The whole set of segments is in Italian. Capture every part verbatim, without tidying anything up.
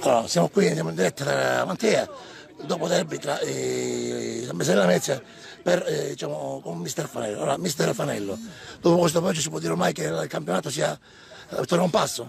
Allora, siamo qui, andiamo in diretta da Mantea, dopo derby tra eh, San Michele e Venezia per, eh, diciamo, con mister Fanello. Allora, mister Fanello, dopo questo pareggio si può dire ormai che il campionato sia torna un passo?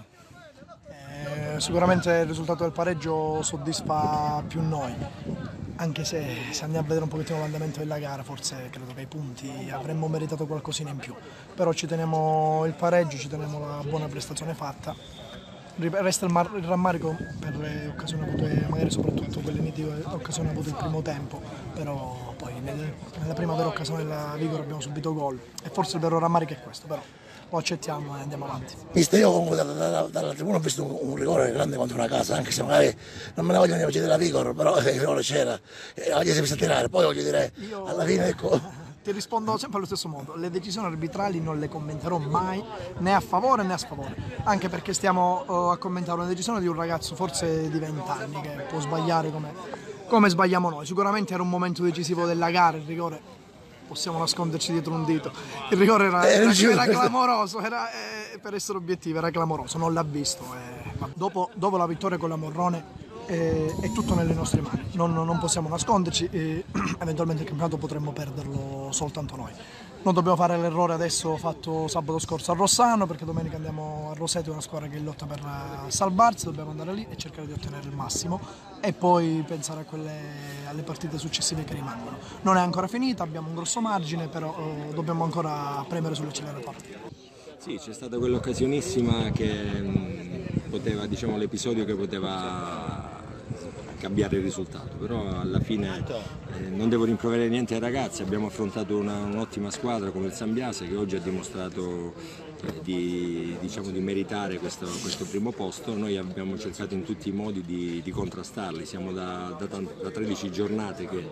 Eh, sicuramente il risultato del pareggio soddisfa più noi, anche se se andiamo a vedere un pochettino l'andamento della gara forse credo che ai punti avremmo meritato qualcosina in più, però ci teniamo il pareggio, ci teniamo la buona prestazione fatta. Resta il, il rammarico per le occasioni avute, magari soprattutto quelle nitide occasioni avute il primo tempo, però poi nel, nella prima vera occasione della Vigor abbiamo subito gol e forse il vero rammarico è questo, però lo accettiamo e andiamo avanti. Mister, io comunque dalla, dalla, dalla tribuna ho visto un, un rigore grande contro una casa, anche se magari non me la voglio neanche della Vigor, però il rigore c'era, e la si è vista tirare, poi voglio dire, io... alla fine ecco... Ti rispondo sempre allo stesso modo, le decisioni arbitrali non le commenterò mai, né a favore né a sfavore, anche perché stiamo uh, a commentare una decisione di un ragazzo forse di venti anni che può sbagliare come, come sbagliamo noi. Sicuramente era un momento decisivo della gara, il rigore, possiamo nasconderci dietro un dito, il rigore era, era, era clamoroso, era, eh, per essere obiettivo era clamoroso, non l'ha visto. Eh. Dopo, dopo la vittoria con la Morrone Eh, è tutto nelle nostre mani, non, non possiamo nasconderci e eventualmente il campionato potremmo perderlo soltanto noi. Non dobbiamo fare l'errore adesso fatto sabato scorso a Rossano, perché domenica andiamo a Roseto, una squadra che lotta per salvarsi, dobbiamo andare lì e cercare di ottenere il massimo e poi pensare a quelle, alle partite successive che rimangono. Non è ancora finita, abbiamo un grosso margine, però eh, dobbiamo ancora premere sull'acceleratore. Sì, c'è stata quell'occasionissima che mh, poteva, diciamo, l'episodio che poteva cambiare il risultato, però alla fine eh, non devo rimproverare niente ai ragazzi, abbiamo affrontato un'ottima squadra come il San Biase che oggi ha dimostrato eh, di, diciamo, di meritare questo, questo primo posto. Noi abbiamo cercato in tutti i modi di, di contrastarli, siamo da, da, da tredici giornate che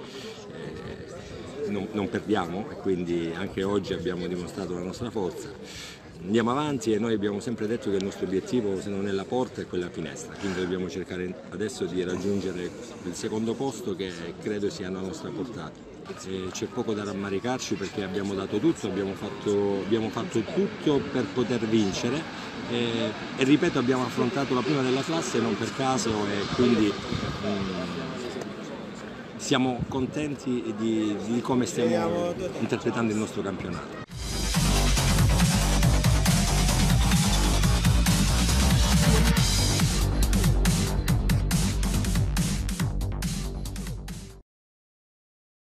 eh, non, non perdiamo e quindi anche oggi abbiamo dimostrato la nostra forza. Andiamo avanti e noi abbiamo sempre detto che il nostro obiettivo, se non è la porta, è quella finestra, quindi dobbiamo cercare adesso di raggiungere il secondo posto che credo sia alla nostra portata. C'è poco da rammaricarci perché abbiamo dato tutto, abbiamo fatto, abbiamo fatto tutto per poter vincere e, e ripeto, abbiamo affrontato la prima della classe non per caso e quindi mm, siamo contenti di, di come stiamo interpretando il nostro campionato.